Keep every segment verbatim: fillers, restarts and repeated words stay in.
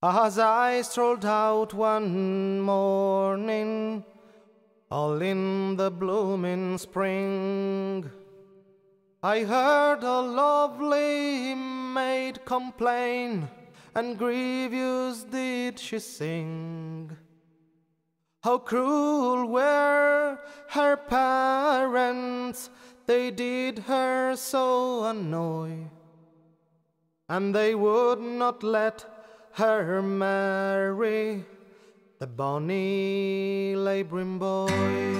As I strolled out one morning, all in the blooming spring, I heard a lovely maid complain, and grievous did she sing. How cruel were her parents, they did her so annoy, and they would not let her marry the bonny labouring boy.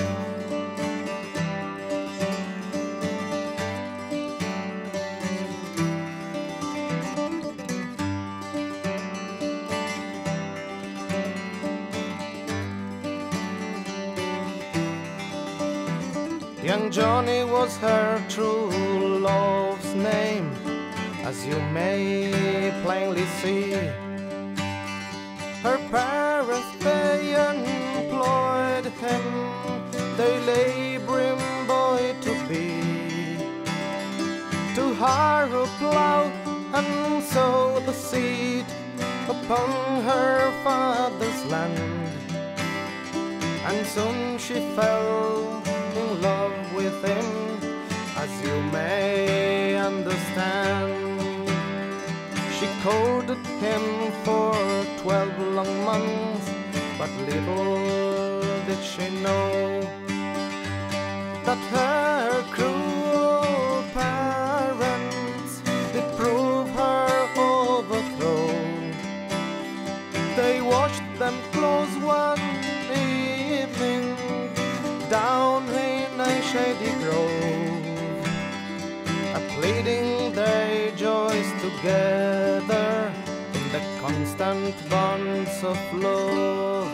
Young Johnny was her true love's name, as you may plainly see. Her parents, they employed him, the labouring boy to be, to harrow, plough, and sow the seed upon her father's land. And soon she fell in love with him, as you may understand. She courted him for twelve long months, but little did she know that her cruel parents did prove her overthrow. They washed them clothes one evening down in a shady grove, a pleading their joys together in the constant bonds of love.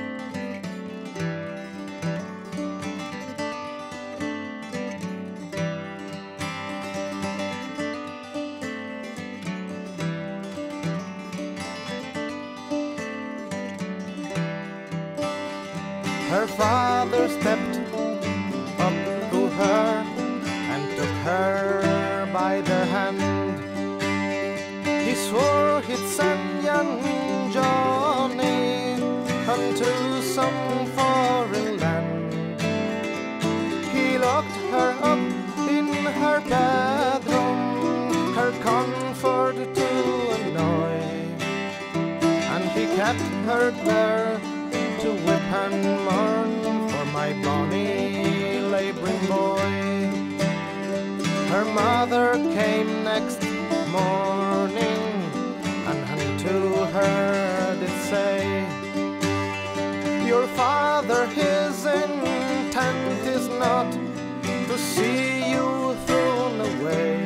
Her father stepped up to her and took her by the hand. He swore he'd send young Johnny unto some foreign land. He locked her up in her bedroom, her comfort to annoy, and he kept her there to whip and mourn for my bonny labouring boy. Her mother came next morning, and unto her did say, your father, his intent is not to see you thrown away.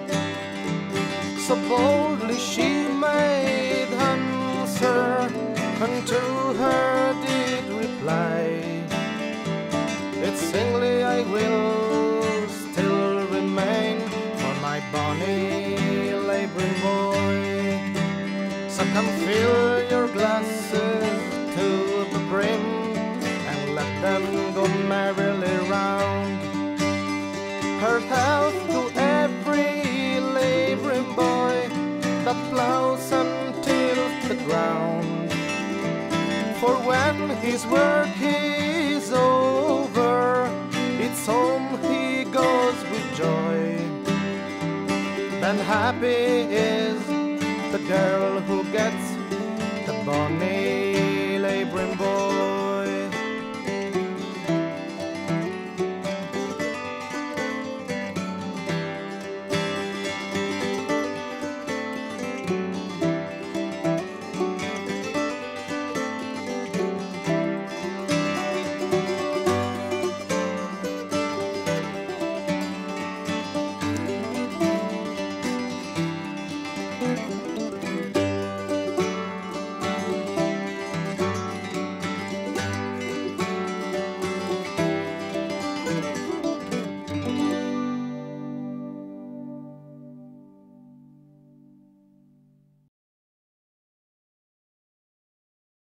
So boldly she made answer, and to her did reply, it's singly I will still remain for my bonny labouring boy. So come fill your glasses to the brim, and let them go merrily round. Her health to every labouring boy that ploughs and tills the ground. For when his work is over, it's home he goes with joy. Then happy is the girl who gets the bonny